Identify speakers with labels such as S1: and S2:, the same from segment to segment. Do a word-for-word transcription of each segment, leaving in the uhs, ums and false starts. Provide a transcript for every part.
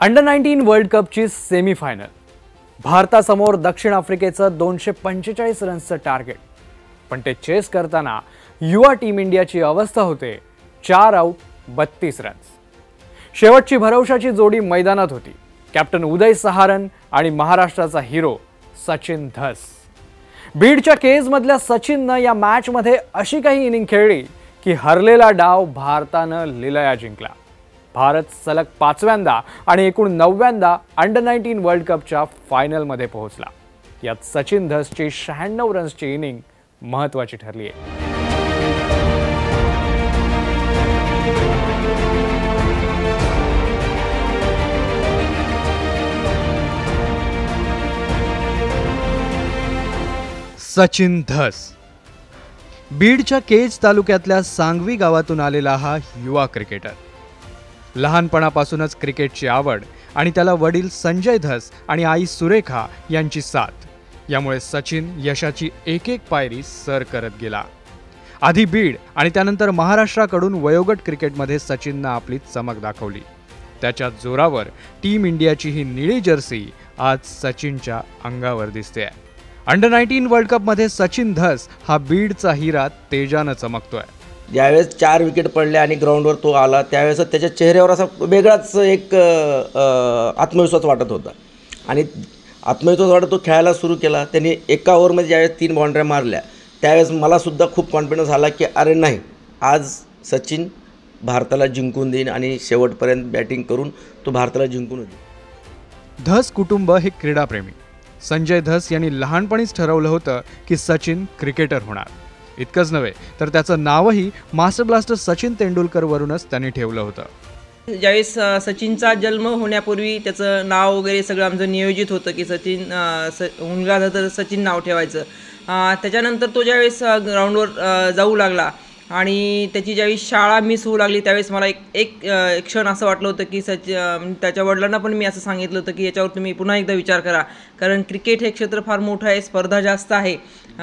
S1: Under nineteen world कपची semifinal. भारतासमोर दक्षिण आफ्रिकेचं दोनशे पंचेचाळीस रन्सचं टार्गेट. पण ते चेस करताना युवा टीम इंडियाची अवस्था होते चार आउट बत्तीस रन्स. शेवटची भरवशाची जोडी मैदानात होती. कॅप्टन उदय सहारन आणि महाराष्ट्राचा हिरो सचिन धस. बीडच्या केज मधल्या सचिननं या मॅच मध्ये अशी काही इनिंग खेळली की हरलेला डाव भारतानं लिलया जिंकला. भारत सलग पाचव्यांदा आणि एकूण नवव्यांदा अंडर नाईन्टीन वर्ल्ड कपच्या फायनलमध्ये पोहोचला. यात सचिन धसची शहाण्णव रन्सची इनिंग महत्त्वाची ठरली आहे. सचिन धस बीडच्या केज तालुक्यातल्या सांगवी गावातून आलेला हा युवा क्रिकेटर. लहानपणापासूनच क्रिकेटची आवड आणि त्याला वडील संजय धस आणि आई सुरेखा यांची साथ यामुळे सचिन यशाची एक एक पायरी सर करत गेला. आधी बीड आणि त्यानंतर महाराष्ट्राकडून वयोगट क्रिकेटमध्ये सचिननं आपली चमक दाखवली. त्याच्या जोरावर टीम इंडियाची ही निळी जर्सी आज सचिनच्या अंगावर दिसते. अंडर नाईन्टीन वर्ल्ड कपमध्ये सचिन धस हा बीडचा हिरा तेजानं चमकतोय.
S2: ज्यावेळेस चार विकेट पडले आणि ग्राउंडवर तो आला त्यावेळेस त्याच्या चेहऱ्यावर असा वेगळाच एक आत्मविश्वास वाटत होता आणि आत्मविश्वास वाटत तो खेळायला सुरू केला. त्यांनी एका ओव्हरमध्ये ज्यावेळेस तीन बाउंड्र्या मारल्या त्यावेळेस मलासुद्धा खूप कॉन्फिडन्स आला की अरे नाही, आज सचिन भारताला जिंकून देईन आणि शेवटपर्यंत बॅटिंग करून तो भारताला जिंकून देईल.
S1: धस कुटुंब हे क्रीडाप्रेमी. संजय धस यांनी लहानपणीच ठरवलं होतं की सचिन क्रिकेटर होणार. इतकंच नव्हे तर त्याचं नावही मास्टर ब्लास्टर सचिन तेंडुलकर वरूनच त्यांनी ठेवलं होतं.
S3: ज्यावेळेस सचिनचा जन्म होण्यापूर्वी त्याचं नाव वगैरे सगळं आमचं नियोजित होतं की सचिन स मुलगा झाला तर सचिन नाव ठेवायचं. त्याच्यानंतर तो ज्यावेळेस ग्राउंडवर जाऊ लागला आणि त्याची ज्यावेळी शाळा मिस होऊ लागली त्यावेळेस मला एक एक क्षण असं वाटलं होतं की सच त्याच्या वडिलांना पण मी असं सांगितलं होतं की याच्यावर तुम्ही पुन्हा एकदा विचार करा, कारण क्रिकेट हे क्षेत्र फार मोठं आहे, स्पर्धा जास्त आहे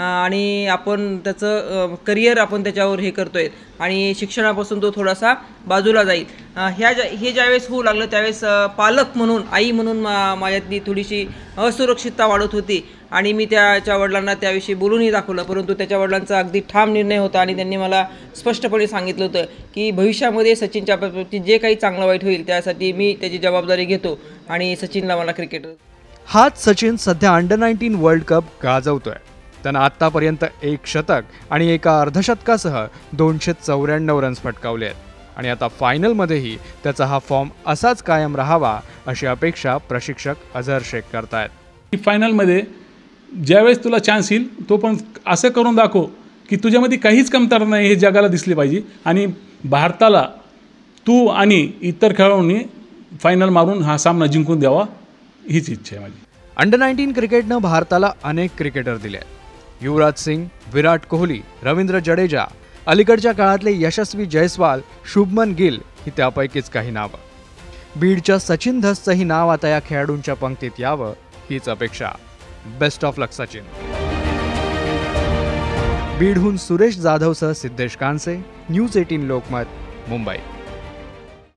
S3: आणि आपण त्याचं करिअर आपण त्याच्यावर हे करतो आहे आणि शिक्षणापासून तो थोडासा बाजूला जाईल. ह्या ज्या हे ज्यावेळेस होऊ लागलं त्यावेळेस पालक म्हणून आई म्हणून मा माझ्यातली थोडीशी असुरक्षितता वाढत होती आणि मी त्याच्या वडिलांना त्याविषयी बोलूनही दाखवलं. परंतु त्याच्या वडिलांचा अगदी ठाम निर्णय होता आणि त्यांनी मला स्पष्टपणे सांगितलं होतं की भविष्यामध्ये सचिनच्या बाबतीत जे काही चांगलं वाईट होईल त्यासाठी मी त्याची जबाबदारी घेतो आणि सचिनला मला क्रिकेटर.
S1: हाच सचिन सध्या अंडर नाईन्टीन वर्ल्ड कप गाजवतोय. त्यानं आत्तापर्यंत एक शतक आणि एका अर्धशतकासह दोनशे चौऱ्याण्णव रन्स फटकावले आहेत आणि आता फायनलमध्येही त्याचा हा फॉर्म असाच कायम राहावा अशी अपेक्षा प्रशिक्षक अझहर शेख करतायत.
S4: फायनलमध्ये ज्यावेळेस तुला चान्स येईल तो पण असं करून दाखव की तुझ्यामध्ये काहीच कमतरता नाही हे जगाला दिसले पाहिजे आणि भारताला तू आणि इतर खेळाडूंनी फायनल मारून हा सामना जिंकून द्यावा हीच इच्छा आहे माझी.
S1: अंडर नाईन्टीन क्रिकेटनं भारताला अनेक क्रिकेटर दिले आहेत. युवराज सिंग, विराट कोहली, रवींद्र जडेजा, अलीकडच्या काळातले यशस्वी जयस्वाल, शुभमन गिल ही त्यापैकीच काही नावं. बीडच्या सचिन धसचंही नाव आता या खेळाडूंच्या पंक्तीत यावं हीच अपेक्षा. Best of luck Sachin. बीडहून सुरेश जाधवसह सिद्धेश कानसे, न्यूज एटीन लोकमत, मुंबई.